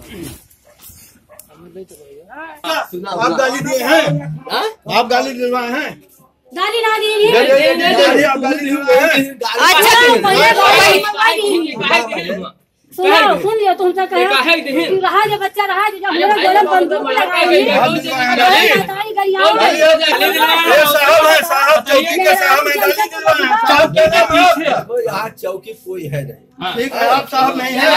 आप गाली दिए हैं? आप गाली दिलवाए हैं? गाली ना दी आप गाली दिलवाए हैं? सुनो, सुन लियो तुमसे कहा रहा जो बच्चा रहा जो हमारा गोलम बंदूक लगाएंगे साहब चौकी के साहब में गाली दिलवाए हैं। यहाँ चौकी कोई है नहीं। ठीक है, आप साहब नहीं है।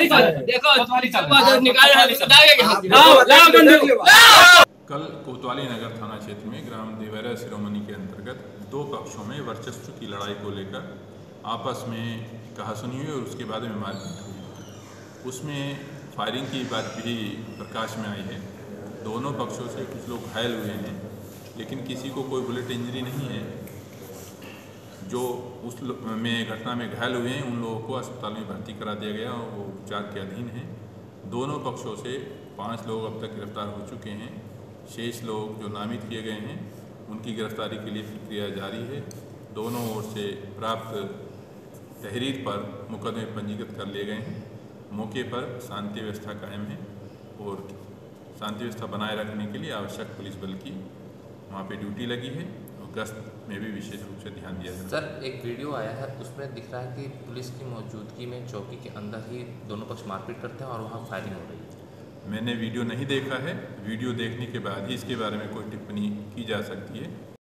कल कोतवाली नगर थाना क्षेत्र में ग्राम देवरा शिरोमणि के अंतर्गत दो पक्षों में वर्चस्व की लड़ाई को लेकर आपस में कहासुनी हुई और उसके बाद में मारपीट हुई। उसमें फायरिंग की बात भी प्रकाश में आई है। दोनों पक्षों से कुछ लोग घायल हुए हैं, लेकिन किसी को कोई बुलेट इंजरी नहीं है। जो उस घटना में घायल हुए हैं उन लोगों को अस्पताल में भर्ती करा दिया गया और वो उपचार के अधीन हैं। दोनों पक्षों से 5 लोग अब तक गिरफ्तार हो चुके हैं। शेष लोग जो नामित किए गए हैं उनकी गिरफ्तारी के लिए प्रक्रिया जारी है। दोनों ओर से प्राप्त तहरीर पर मुकदमे पंजीकृत कर लिए गए हैं। मौके पर शांति व्यवस्था कायम है और शांति व्यवस्था बनाए रखने के लिए आवश्यक पुलिस बल की वहाँ पे ड्यूटी लगी है और गश्त में भी विशेष रूप से ध्यान दिया जाए। सर, एक वीडियो आया है, उसमें दिख रहा है कि पुलिस की मौजूदगी में चौकी के अंदर ही दोनों पक्ष मारपीट करते हैं और वहाँ फायरिंग हो रही है। मैंने वीडियो नहीं देखा है। वीडियो देखने के बाद ही इसके बारे में कोई टिप्पणी की जा सकती है।